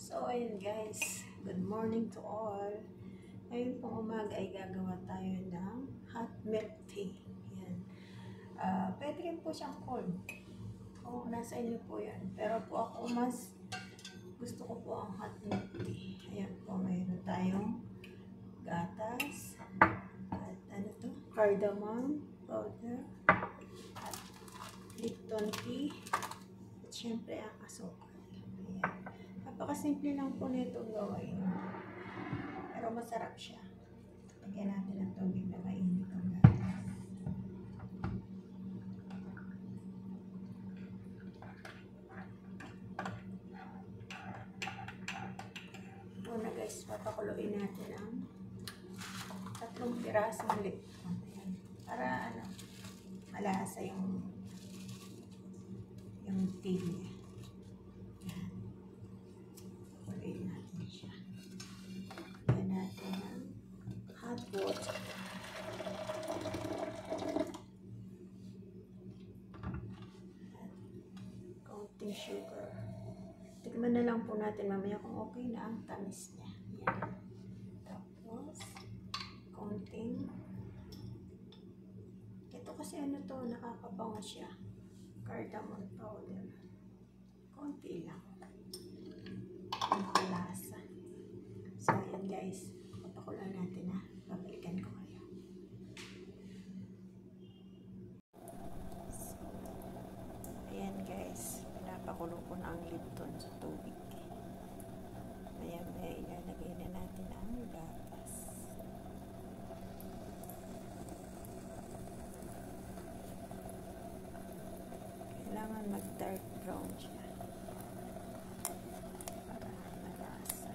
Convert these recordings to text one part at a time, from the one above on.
So, ayun guys. Good morning to all. Ngayon pong umaga ay gagawa tayo ng hot milk tea. Yan. Pwede rin po siyang cold. Kung nasa inyo po yan. Pero po ako mas gusto ko po ang hot milk tea. Ayan po. Mayroon tayong gatas. At ano to? Cardamom powder. At Lipton tea. At syempre ang asukal. Ayan. Napakasimple lang po nito gawin. Pero masarap siya. Lagyan natin ng tubig na mainit ang gatas. Una guys, papakuluin natin ang 3 pirasong Lipton. Ayan. Para ano, malasa yung tea niya. Ayan. Pakuluin natin siya. Lagyan natin ng hot water. Counting sugar. Tikman na lang po natin mamaya kung okay na ang tamis niya. Yan. Tapos, counting. Ito kasi ano to, nakakabango siya. Cardamom powder. Konti lang. Ang kalasa. So, ayan guys. Papakulan natin ha. Babalikan ko kayo. So, ayan guys. Pinapakulo ko na ang Lipton sa tubig. Ayan, ilalagay na natin ang gatas. Kailangan mag-dark brown siya. Para malasa.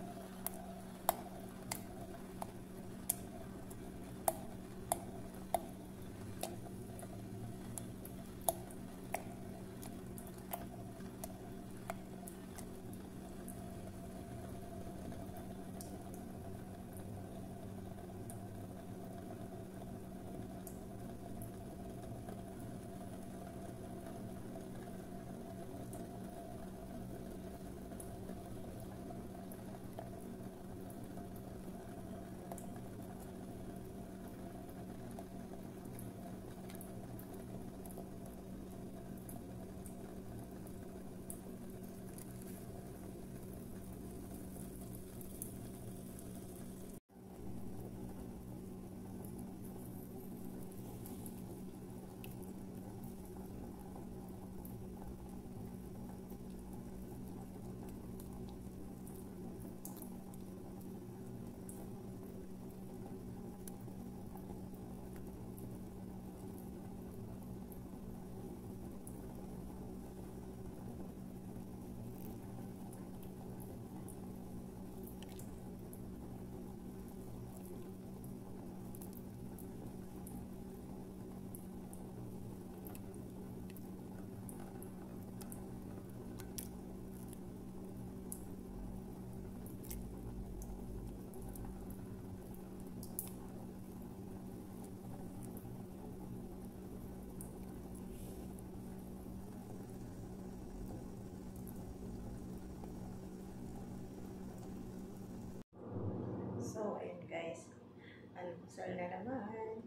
So, ayun guys. Almusal na naman.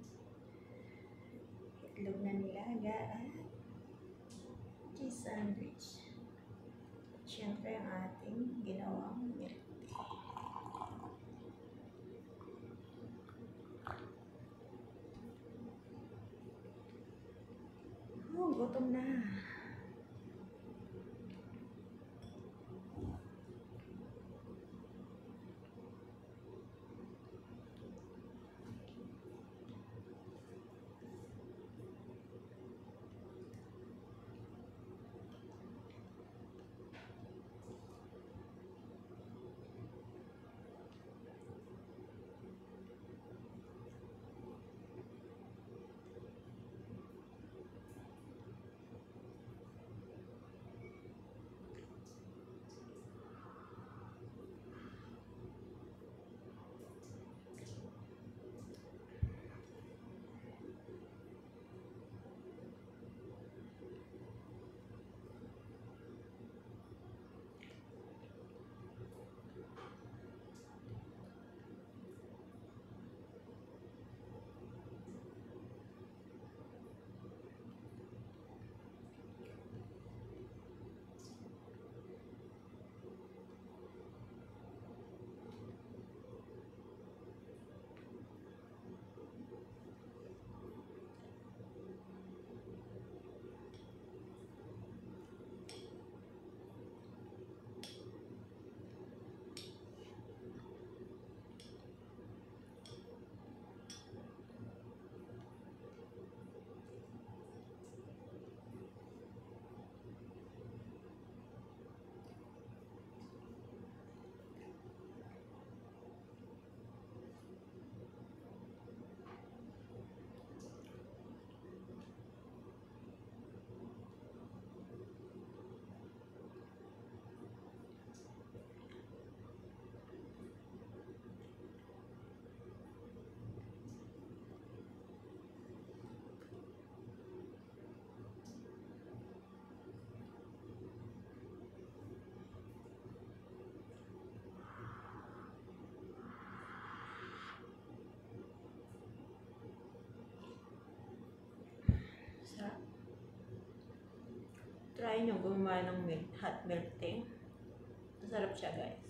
Itlog na nilaga at cheese sandwich. At syempre ang ating ginawang milk tea. Oh, gutom na. try nyo gumawa ng hot milk tea. Masarap siya, guys.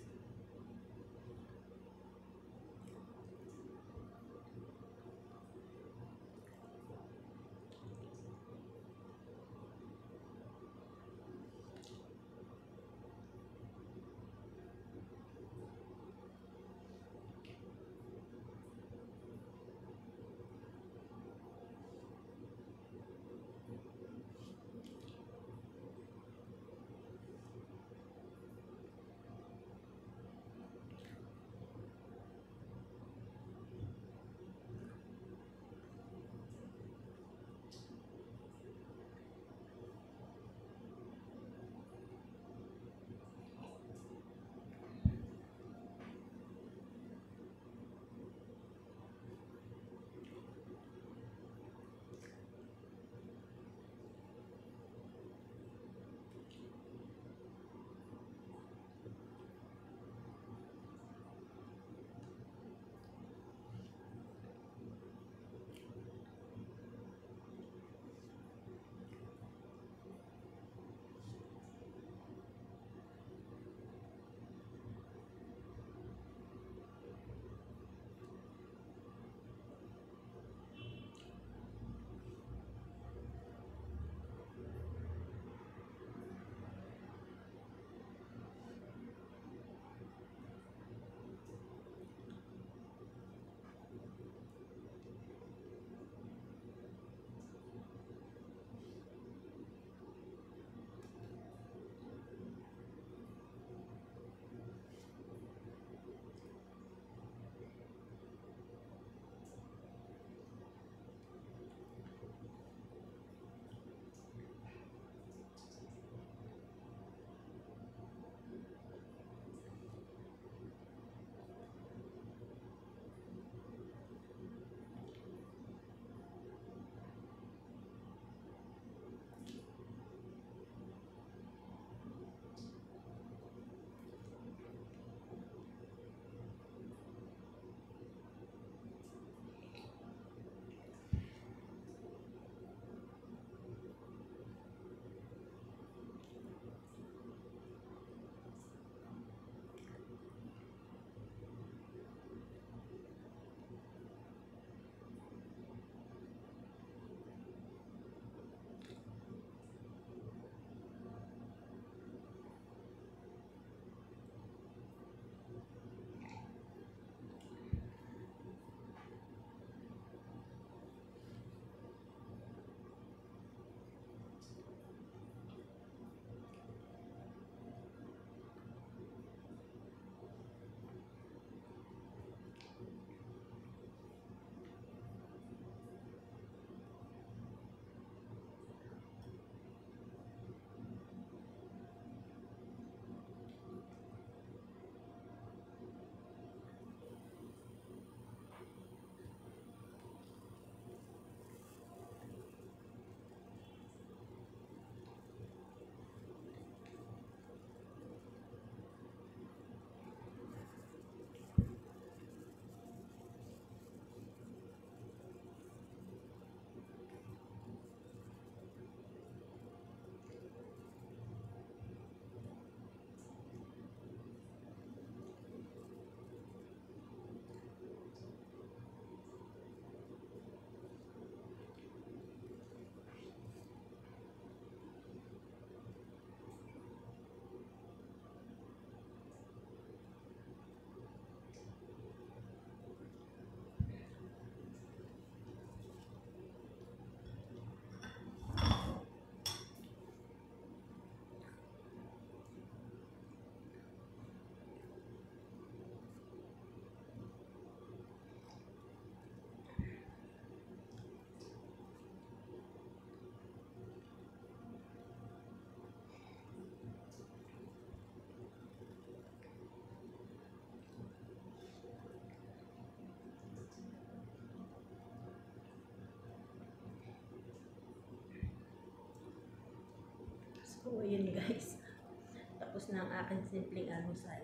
So, yun guys. Tapos na ang aking simpleng almusal.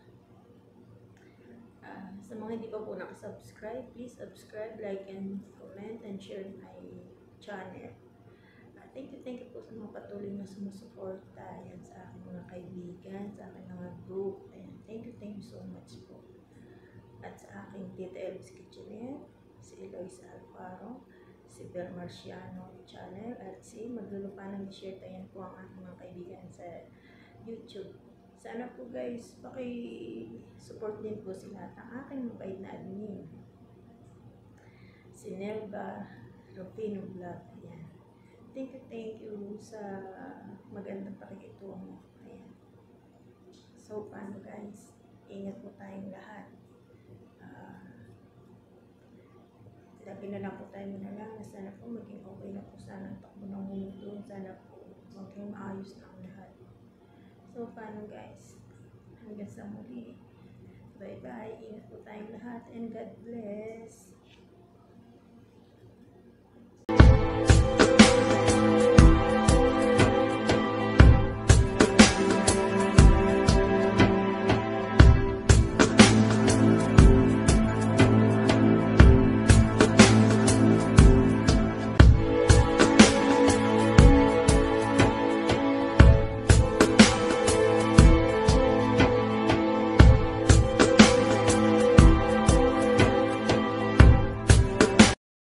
Sa mga hindi pa po nakasubscribe, please subscribe, like, and comment, and share my channel. At thank you po sa mga patuloy na sumusuporta. Ayan, sa aking mga kaibigan, sa aking mga group. Ayan, thank you so much po. At sa aking Tita Elvis Kitchenette, si Eloisa Alfaro, si Bel Marciano channel, at si Maglulupa ng Desierto. Ayan po ang aking mga kaibigan sa YouTube. Sana po guys, paki-support din po sila at ang aking mabait na admin. Si Nelba Rufino Vlog. Ayan. Thank you sa magandang pakikitungo. Ayan. So, paano guys? Ingat po tayong lahat. Lagi na lang po tayo manalangin na sana po maging okay na po sana ang takbo ng mundo. Sana po maging maayos na ang lahat. So, paano guys? Hanggang sa muli. Bye-bye. Ingat po tayong lahat and God bless.